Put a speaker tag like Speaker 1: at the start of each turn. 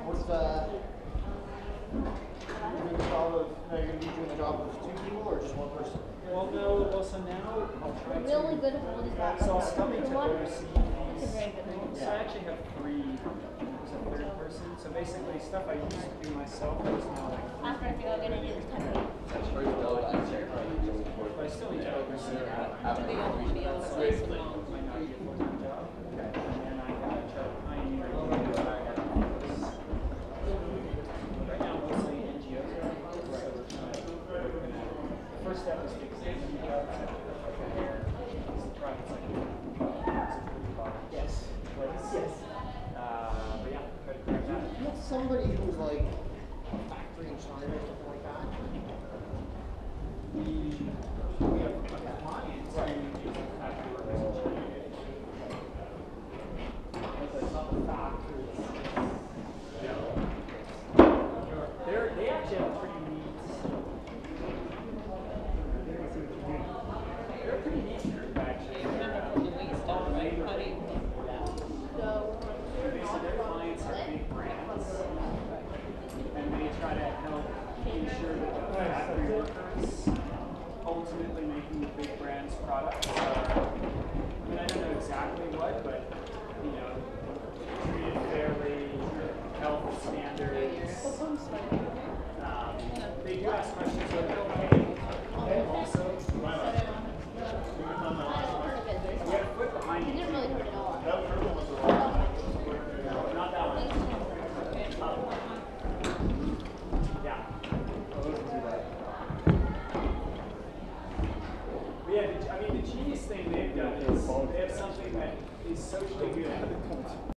Speaker 1: What's doing the job of, now you're going to be doing the job of two people or just one person?
Speaker 2: Well, no, well, so now I'll try to.
Speaker 3: Really good at holding that.
Speaker 2: So I'll still need to oversee these
Speaker 3: very good
Speaker 2: things.
Speaker 3: one.
Speaker 2: So I actually have three as a third person. So basically, stuff I used to do myself is now like.
Speaker 3: After I figure out I'm going to do this technique.
Speaker 2: But I still need to oversee that.
Speaker 4: To be able to be able to place them all.
Speaker 2: Might not be a full-time job. Okay. And then I gotta try to pioneer what I have in office. Right now, mostly NGOs are involved, so we're trying to. The first step is to examine the job sector. It's the private sector. Yes. Yes. But yeah, try to correct that.
Speaker 1: You have somebody who's like a factory in China or something like that?
Speaker 2: We have clients who use factory workers in China. But it's not the factories. They actually have a pretty neat. They're a pretty neat group actually.
Speaker 4: Remember from the waste stuff, right? How do you?
Speaker 2: Basically, their clients are big brands, and they try to help ensure that the factory workers ultimately making the big brands products are, I mean, I don't know exactly what, but, you know, treated fairly, health standards. They do ask questions of okay, also, we have a foot behind
Speaker 3: He
Speaker 2: you.
Speaker 3: didn't really hurt at all.
Speaker 2: Not that one. Yeah. But yeah, I mean, the genius thing they've done is they have something that is socially good.